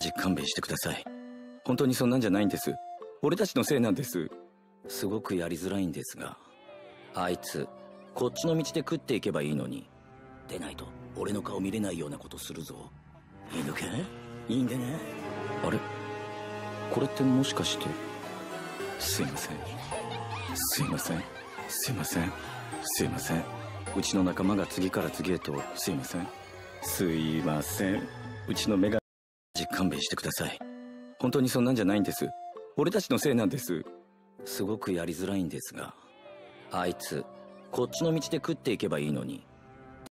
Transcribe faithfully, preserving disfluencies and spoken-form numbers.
じ勘弁してください。本当にそんなんじゃないんです。俺たちのせいなんです。すごくやりづらいんですが、あいつこっちの道で食っていけばいいのに、でないと俺の顔見れないようなことするぞ。いいのか？いいんでね。あれ、これってもしかして。すいませんすいませんすいませんすいません。うちの仲間が次から次へと。すいませんすいません。うちの目がじ勘弁してください。本当にそんなんじゃないんです。俺たちのせいなんです。すごくやりづらいんですが、あいつこっちの道で食っていけばいいのに、